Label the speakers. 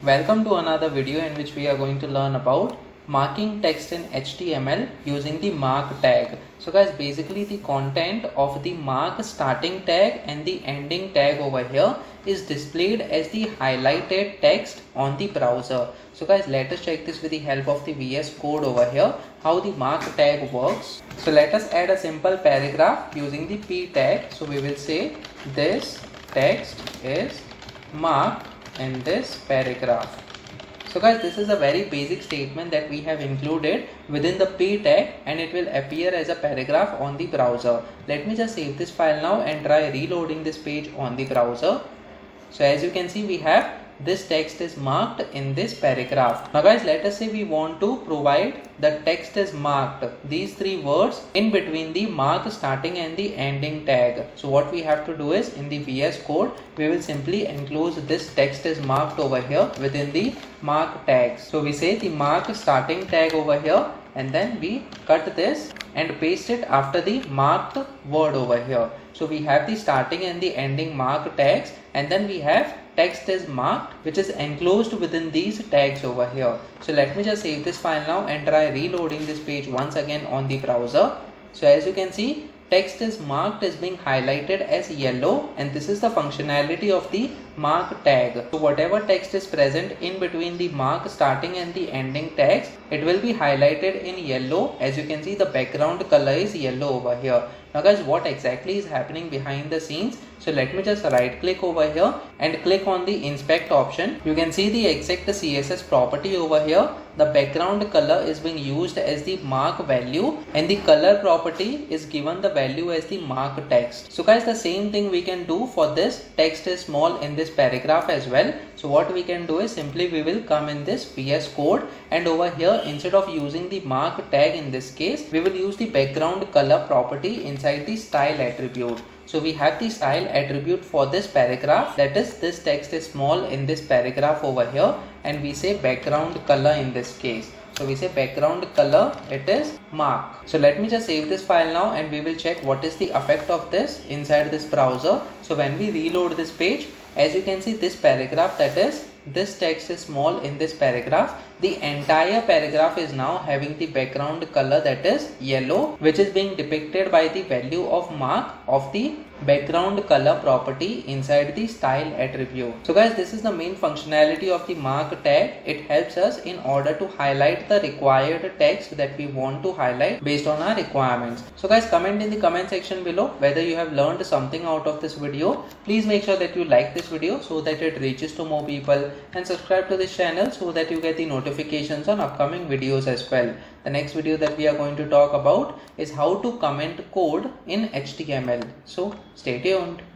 Speaker 1: Welcome to another video in which we are going to learn about marking text in HTML using the mark tag. So guys, basically the content of the mark starting tag and the ending tag over here is displayed as the highlighted text on the browser. So guys, let us check this with the help of the VS Code over here, how the mark tag works. So let us add a simple paragraph using the P tag. So we will say this text is marked in this paragraph. So guys, this is a very basic statement that we have included within the P tag and it will appear as a paragraph on the browser. Let me just save this file now and try reloading this page on the browser. So as you can see, we have this text is marked in this paragraph. Now guys, let us say we want to provide the text is marked, these three words in between the mark starting and the ending tag. So what we have to do is in the VS Code, we will simply enclose this text is marked over here within the mark tags. So we say the mark starting tag over here and then we cut this and paste it after the marked word over here. So we have the starting and the ending mark tags and then we have text is marked which is enclosed within these tags over here. So let me just save this file now and try reloading this page once again on the browser. So as you can see, text is marked as being highlighted as yellow and this is the functionality of the mark tag. So whatever text is present in between the mark starting and the ending tags, it will be highlighted in yellow. As you can see, the background color is yellow over here. Now guys, what exactly is happening behind the scenes? So let me just right click over here and click on the inspect option. You can see the exact CSS property over here. The background color is being used as the mark value and the color property is given the value as the mark text. So guys, the same thing we can do for this text is small in this paragraph as well. So what we can do is simply we will come in this VS Code and over here instead of using the mark tag in this case, we will use the background color property inside the style attribute. So we have the style attribute for this paragraph, that is this text is small in this paragraph over here and we say background color in this case. So we say background color, it is mark. So let me just save this file now and we will check what is the effect of this inside this browser. So when we reload this page, as you can see this paragraph, that is this text is small in this paragraph. The entire paragraph is now having the background color that is yellow, which is being depicted by the value of mark of the background color property inside the style attribute. So guys, this is the main functionality of the mark tag. It helps us in order to highlight the required text that we want to highlight based on our requirements. So guys, comment in the comment section below whether you have learned something out of this video. Please make sure that you like this video so that it reaches to more people and subscribe to this channel so that you get the notifications on upcoming videos as well. The next video that we are going to talk about is how to comment code in HTML. So stay tuned.